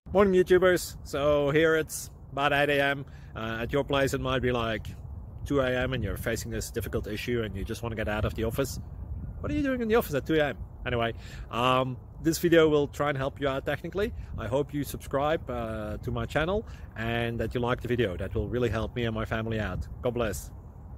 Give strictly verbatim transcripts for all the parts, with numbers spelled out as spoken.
Morning YouTubers. So here it's about eight A M Uh, at your place it might be like two A M and you're facing this difficult issue and you just want to get out of the office. What are you doing in the office at two A M? Anyway, um, this video will try and help you out technically. I hope you subscribe uh, to my channel and that you like the video. That will really help me and my family out. God bless.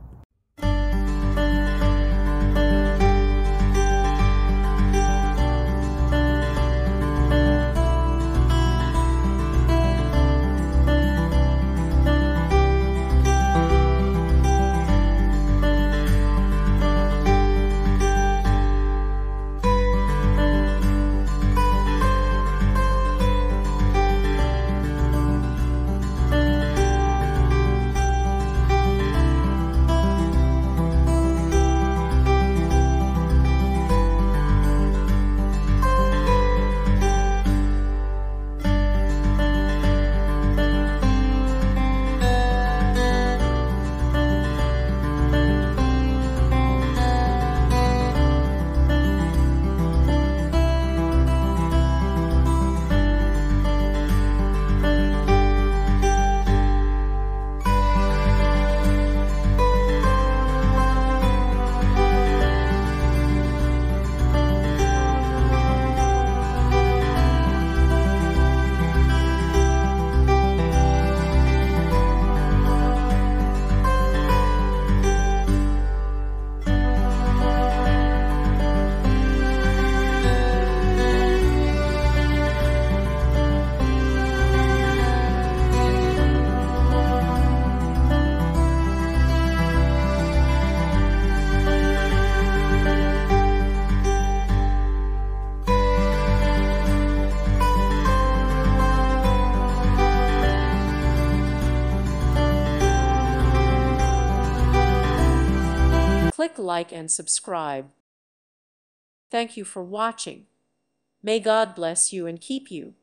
Click like and subscribe. Thank you for watching. May God bless you and keep you.